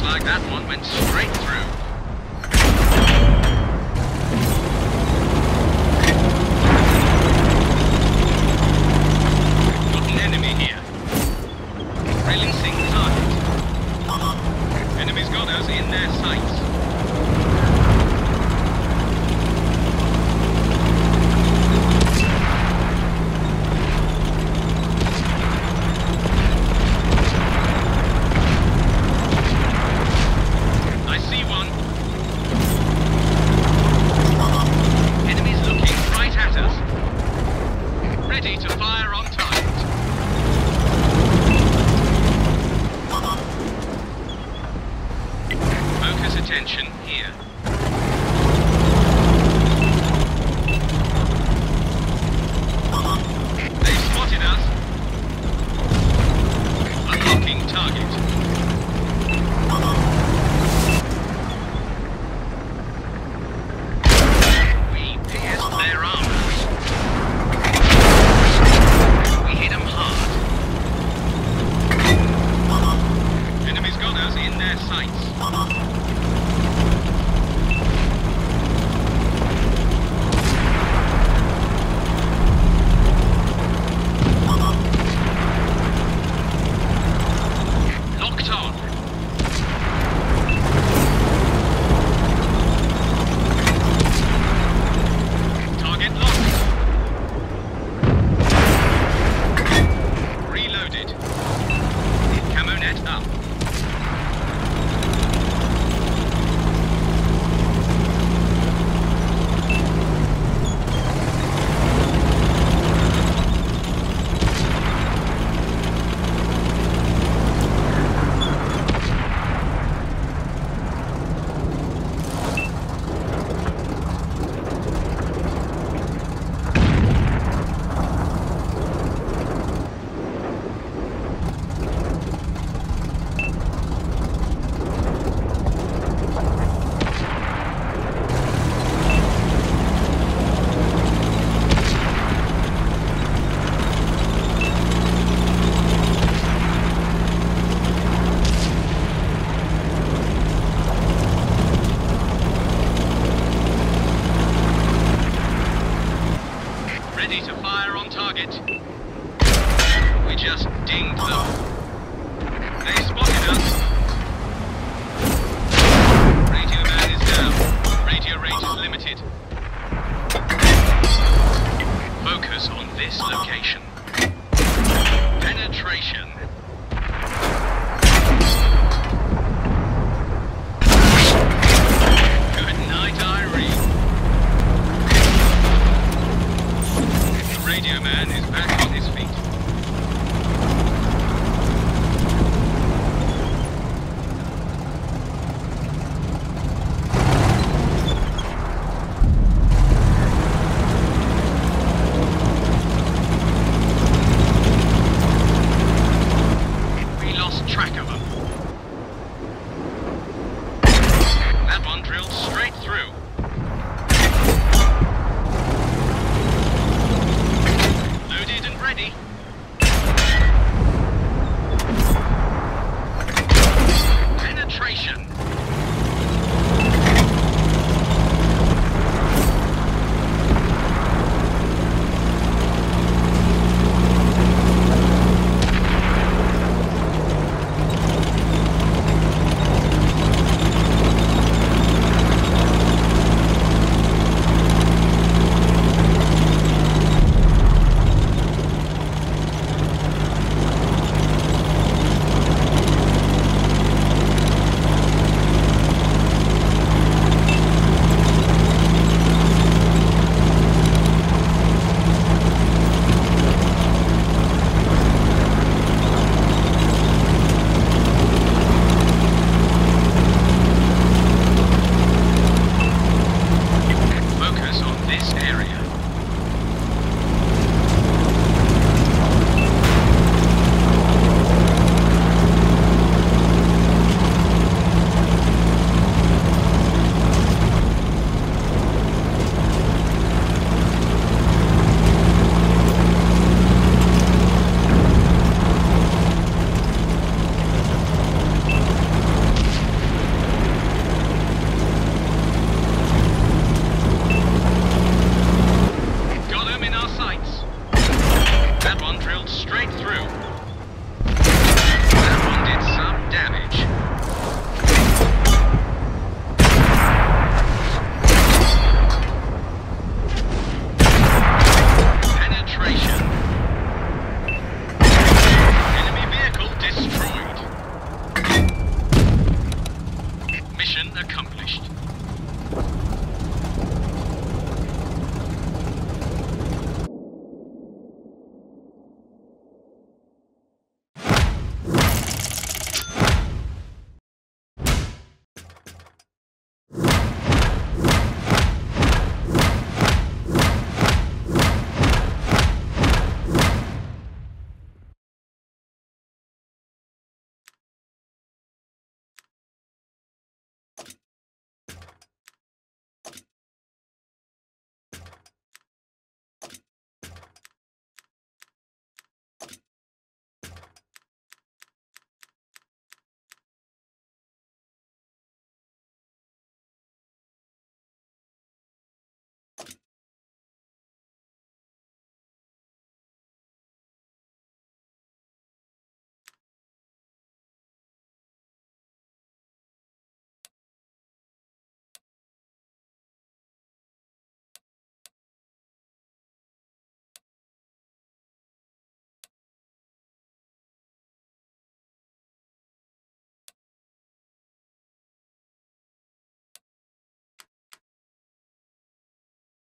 like that one went straight through. Got an enemy here. Releasing target. Enemy's got us in their sights. Attention here. They've spotted us. Unlocking target. We pierced their armor. We hit them hard. Enemies got us in their sights. Ready to fire on target. We just dinged them. They spotted us. Radio man is down. Radio range is limited. Focus on this location. Penetration. Good night, Irene. Radio man is back on his feet. We lost track of them. That one drilled straight through. Loaded and right through.